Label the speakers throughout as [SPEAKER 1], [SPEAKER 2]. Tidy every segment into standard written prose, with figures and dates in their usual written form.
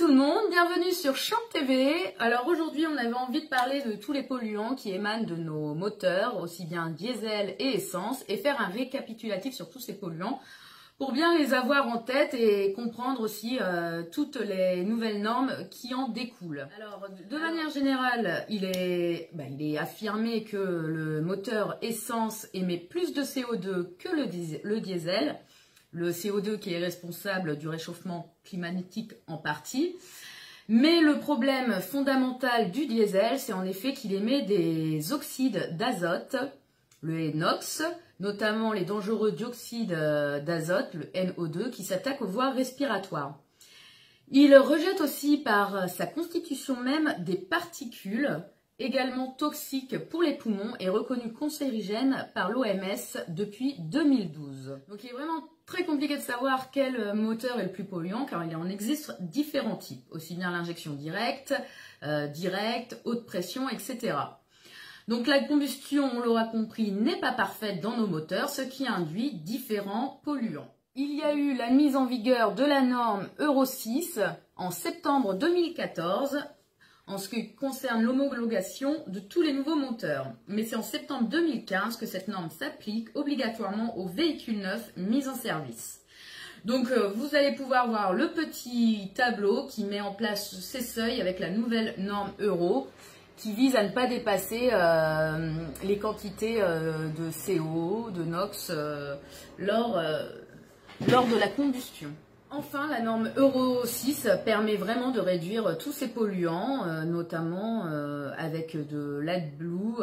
[SPEAKER 1] tout le monde, bienvenue sur Champ TV. Alors aujourd'hui on avait envie de parler de tous les polluants qui émanent de nos moteurs, aussi bien diesel et essence, et faire un récapitulatif sur tous ces polluants pour bien les avoir en tête et comprendre aussi toutes les nouvelles normes qui en découlent. Alors de manière générale, il est affirmé que le moteur essence émet plus de CO2 que le diesel. Le CO2 qui est responsable du réchauffement climatique en partie. Mais le problème fondamental du diesel, c'est en effet qu'il émet des oxydes d'azote, le NOx, notamment les dangereux dioxydes d'azote, le NO2, qui s'attaquent aux voies respiratoires. Il rejette aussi par sa constitution même des particules également toxiques pour les poumons et reconnues cancérigènes par l'OMS depuis 2012. Donc il est vraiment très compliqué de savoir quel moteur est le plus polluant car il en existe différents types, aussi bien l'injection directe, haute pression, etc. Donc la combustion, on l'aura compris, n'est pas parfaite dans nos moteurs, ce qui induit différents polluants. Il y a eu la mise en vigueur de la norme Euro 6 en septembre 2014 en ce qui concerne l'homologation de tous les nouveaux moteurs. Mais c'est en septembre 2015 que cette norme s'applique obligatoirement aux véhicules neufs mis en service. Donc vous allez pouvoir voir le petit tableau qui met en place ces seuils avec la nouvelle norme Euro qui vise à ne pas dépasser les quantités de CO, de NOx lors de la combustion. Enfin, la norme Euro 6 permet vraiment de réduire tous ces polluants, notamment avec de l'AdBlue,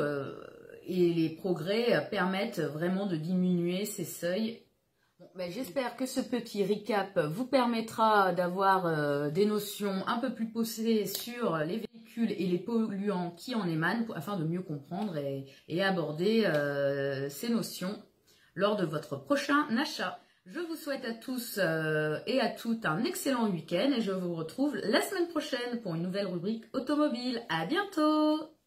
[SPEAKER 1] et les progrès permettent vraiment de diminuer ces seuils. Bon, j'espère que ce petit recap vous permettra d'avoir des notions un peu plus poussées sur les véhicules et les polluants qui en émanent afin de mieux comprendre et aborder ces notions lors de votre prochain achat. Je vous souhaite à tous et à toutes un excellent week-end et je vous retrouve la semaine prochaine pour une nouvelle rubrique automobile. À bientôt!